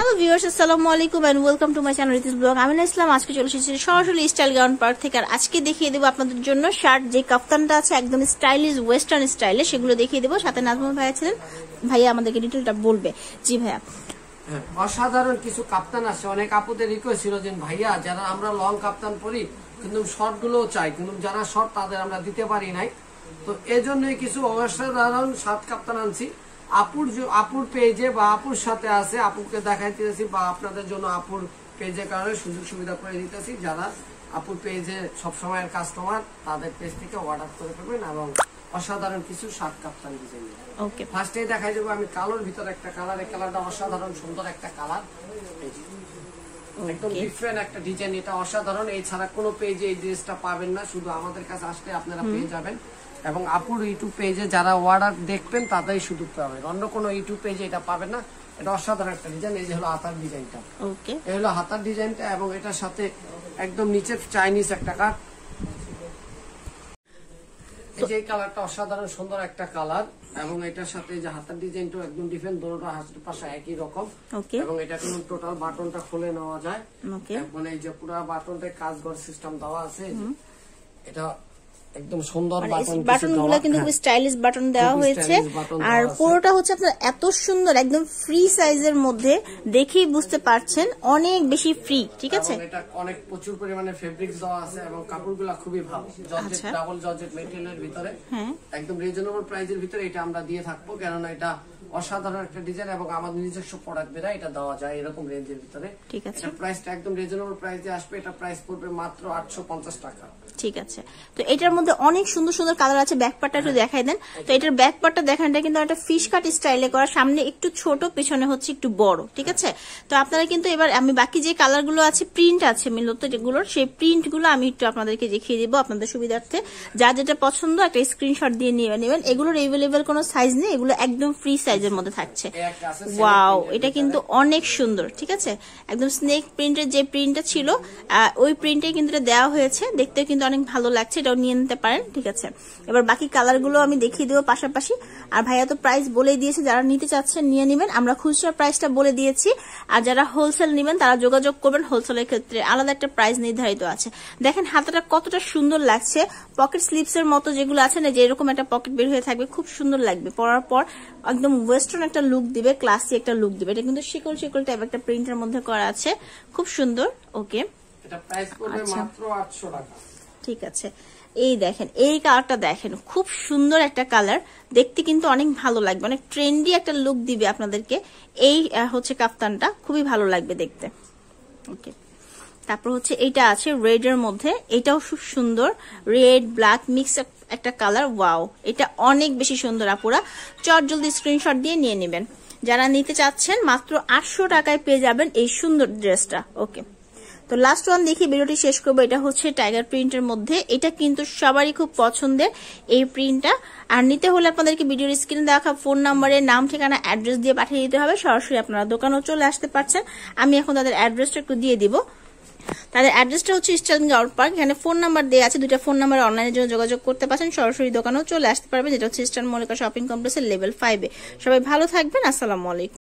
Hello viewers, আসসালামু আলাইকুম and welcome to my channel Ritis blog. আমি ইসলাম আজকে চলে এসেছি সরাসরি স্টাইল গাউন পার্ক থেকে। আর আজকে দেখিয়ে দেবো আপনাদের জন্য শার্ট, যে কাফতানটা আছে একদম স্টাইলিশ ওয়েস্টার্ন স্টাইলে, সেগুলো দেখিয়ে দেবো। সাথে নাজমুল ভাইয়া ছিলেন, ভাইয়া আমাদেরকে ডিটেলটা বলবে। জি ভাইয়া। অসাধারণ কিছু কাপ্তান আছে। অনেক আপুদের রিকোয়েস্ট ছিল যে ভাইয়া যারা আমরা লং কাপ্তান পরি কিন্তু শর্ট গুলো চাই, কিন্তু যারা শর্ট তাদের আমরা দিতে পারি নাই, তো এজন্যই কিছু অসাধারণ শার্ট কাপ্তান আনছি। আপুর পেজে বা আপুর সাথে আছে, আপুকে দেখাইতেছি বা আপনাদের জন্য আপুর পেজের কারণে সুযোগ সুবিধা করে দিতেছি। যারা আপুর পেজে সবসময়ের কাস্টমার তাদের পেজ থেকে অর্ডার করে পাবেন এবং অসাধারণ কিছু শার্ট কাপ্তান ডিজাইন। ওকে, ফার্স্টে দেখাই দেবো আমি কালোর ভিতর একটা কালার। এই কালারটা অসাধারণ সুন্দর একটা কালার, একদম ডিফারেন্ট একটা ডিজাইন। এটা অসাধারণ, এছাড়া কোনো পেজে এই ড্রেসটা পাবেন না, শুধু আমাদের কাছে আসলে আপনারা পেয়ে যাবেন। এবং আপুর ইউটিউব পেজে যারা অর্ডার দেখবেন তাদেরই শুধু পাবেন, অন্য কোনো ইউটিউব পেজে এটা পাবেন না। এটা অসাধারণ একটা ডিজাইন। এই যে হলো হাতার ডিজাইনটা, এই হলো হাতার ডিজাইনটা, এবং এটার সাথে একদম নিচে চাইনিজ একটা কাট। এই কালারটা অসাধারণ সুন্দর একটা কালার, এবং এটার সাথে যে হাতার ডিজাইনটা একদম ডিফারেন্ট, দুটোটা হাতের পাশে একই রকম। এবং এটা কিন্তু টোটাল বাটনটা খুলে নেওয়া যায়, মানে এই যে পুরো বাটনটা কাজগর সিস্টেম দেওয়া আছে। এটা একদম সুন্দর বাটনগুলো কিন্তু খুব স্টাইলিশ বাটন দেওয়া হয়েছে। আর পুরোটা হচ্ছে আপনার এত সুন্দর, একদম ফ্রি সাইজের মধ্যে, দেখেই বুঝতে পারছেন অনেক বেশি ফ্রি। ঠিক আছে, এটা অনেক প্রচুর পরিমাণে ফেব্রিক্স দেওয়া আছে এবং কাপড়গুলো খুবই ভালো, জর্জেট, ডাবল জর্জেট ম্যাটেরিয়ালের ভিতরে, একদম রিজনেবল প্রাইসের ভিতরে এটা আমরা দিয়ে থাকবো। কেননা এটা অসাধারণ একটা ডিজাইন এবং আমাদের নিজস্ব প্রোডাক্ট বেরা এটা দেওয়া যায় এরকম রেঞ্জের ভিতরে। ঠিক আছে, এটা প্রাইসটা একদম রিজনেবল প্রাইসে আসবে। এটা প্রাইস পড়বে মাত্র 850 টাকা। ঠিক আছে, তো এটার মধ্যে অনেক সুন্দর সুন্দর কালার আছে। ব্যাক পার্টটা একটু দেখাই দেন। তো এটার ব্যাক পার্টটা দেখেন, এটা কিন্তু একটা ফিশ কাট স্টাইলে করা, সামনে একটু ছোট, পেছনে হচ্ছে একটু বড়। ঠিক আছে, তো আপনারা কিন্তু এবার আমি বাকি যে কালার গুলো আছে, প্রিন্ট আছে মূলত যেগুলোর, সেই প্রিন্ট গুলো আমি একটু আপনাদেরকে দেখিয়ে দিব আপনাদের সুবিধার্থে। যা যেটা পছন্দ একটা স্ক্রিনশট দিয়ে নিয়ে নেবেন। এগুলোর এভেলেবেল কোনো সাইজ নেই, এগুলো একদম ফ্রি সাইজের মধ্যে থাকছে। ওয়াও, এটা কিন্তু অনেক সুন্দর। ঠিক আছে, একদম স্নেক প্রিন্টের যে প্রিন্টটা ছিল ওই প্রিন্টে কিন্তু এটা দেওয়া হয়েছে, দেখতে কিন্তু অনেক ভালো লাগছে, এটাও নিয়ে নিতে পারেন। ঠিক আছে, এবার বাকি কালার গুলো আমি দেখিয়ে দেবো পাশাপাশি। আর ভাইয়া তো প্রাইস বলে দিয়েছে, যারা নিতে চাচ্ছেন নিয়ে নেবেন। আমরা খুচরা প্রাইসটা বলে দিয়েছি, আর যারা হোলসেল নেবেন তারা যোগাযোগ করবেন। হোলসেলের ক্ষেত্রে আলাদা একটা প্রাইস নির্ধারিত আছে। দেখেন হাতাটা কতটা সুন্দর লাগছে, পকেট স্লিপস এর মতো যেগুলো আছে না, যে এরকম একটা পকেট বের হয়ে থাকবে, খুব সুন্দর লাগবে পরার পর। একদম ওয়েস্টার্ন একটা লুক দিবে, ক্লাসি একটা লুক দিবে। এটা কিন্তু শিকল শিকল টাইপ একটা প্রিন্টের মধ্যে করা আছে, খুব সুন্দর। ওকে, এটা প্রাইস পড়বে মাত্র 800 টাকা। ঠিক আছে, এই দেখেন এই কালারটা দেখেন, খুব সুন্দর একটা কালার, দেখতে কিন্তু অনেক ভালো লাগবে, অনেক ট্রেন্ডি একটা লুক দিবে আপনাদেরকে। এই হচ্ছে কাফতানটা, খুবই ভালো লাগবে দেখতে। ওকে, তারপর হচ্ছে এইটা আছে রেড এর মধ্যে, এটাও খুব সুন্দর, রেড ব্ল্যাক মিক্স একটা কালার। ওয়াও, এটা অনেক বেশি সুন্দর। আপুরা চট জলদি স্ক্রিনশট দিয়ে নিয়ে নেবেন। যারা নিতে চাচ্ছেন মাত্র 800 টাকায় পেয়ে যাবেন এই সুন্দর ড্রেসটা। ওকে, তো লাস্ট ওয়ান দেখি ভিডিওটি শেষ করবো। এটা হচ্ছে টাইগার প্রিন্টের মধ্যে, এটা কিন্তু সবারই খুব পছন্দের এই প্রিন্টটা। আর নিতে হলে আপনাদেরকে ভিডিওর স্ক্রিনে দেখা ফোন নাম্বারে নাম, ঠিকানা, অ্যাড্রেস দিয়ে পাঠিয়ে দিতে হবে। সরাসরি আপনারা দোকানেও চলে আসতে পারছেন। আমি এখন তাদের অ্যাড্রেসটা একটু দিয়ে দিব। তাদের অ্যাড্রেসটা হচ্ছে স্টাইল গাউন পার্ক। এখানে ফোন নাম্বার দেওয়া আছে, দুইটা ফোন নাম্বার অনলাইনের জন্য যোগাযোগ করতে পারছেন। সরাসরি দোকানেও চলে আসতে পারবেন, যেটা হচ্ছে ইস্টার্ন মল্লিকা শপিং কমপ্লেক্সের লেভেল 5-এ। সবাই ভালো থাকবেন, আসসালামু আলাইকুম।